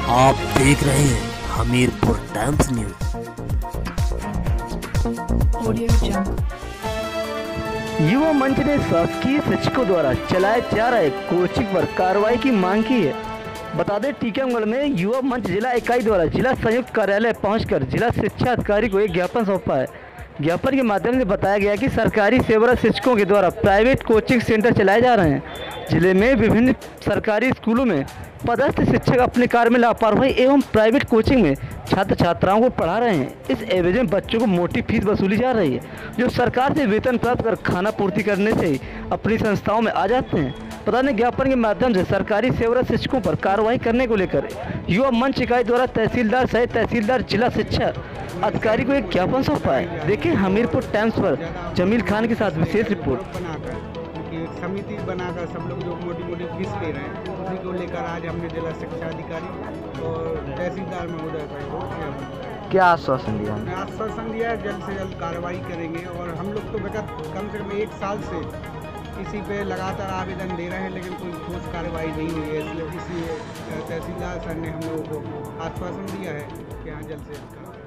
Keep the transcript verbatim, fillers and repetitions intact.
आप देख रहे हैं हमीरपुर टाइम्स न्यूज। युवा मंच ने शासकीय शिक्षकों द्वारा चलाए जा रहे कोचिंग पर कार्रवाई की मांग की है। बता दें, टीकमगढ़ में युवा मंच जिला इकाई द्वारा जिला संयुक्त कार्यालय पहुंचकर जिला शिक्षा अधिकारी को एक ज्ञापन सौंपा है। ज्ञापन के माध्यम से बताया गया कि सरकारी सेवारत शिक्षकों के द्वारा प्राइवेट कोचिंग सेंटर चलाए जा रहे हैं। जिले में विभिन्न सरकारी स्कूलों में पदस्थ शिक्षक अपने कार्य में लापरवाही एवं प्राइवेट कोचिंग में छात्र छात्राओं को पढ़ा रहे हैं। इस एवज में बच्चों को मोटी फीस वसूली जा रही है, जो सरकार से वेतन प्राप्त कर खाना पूर्ति करने से ही अपनी संस्थाओं में आ जाते हैं। पता नहीं, ज्ञापन के माध्यम से सरकारी सेवारत शिक्षकों पर कार्रवाई करने को लेकर युवा मंच इकाई द्वारा तहसीलदार सहित तहसीलदार जिला शिक्षा अधिकारी को एक ज्ञापन सौंपा है। देखिए हमीरपुर टाइम्स पर जमील खान के साथ विशेष रिपोर्ट। एक समिति बनाकर सब लोग जो मोटी मोटी फीस ले रहे हैं उसी को लेकर आज हमने जिला शिक्षा अधिकारी और तहसीलदार महोदय को क्या आश्वासन दिया? आश्वासन दिया जल्द से जल्द कार्रवाई करेंगे। और हम लोग तो विगत कम से कम एक साल से इसी पे लगातार आवेदन दे रहे हैं, लेकिन कोई ठोस कार्रवाई नहीं हुई है। इसलिए इसी तहसीलदार सर ने हम लोगों को आश्वासन दिया है कि हाँ जल्द से जल्द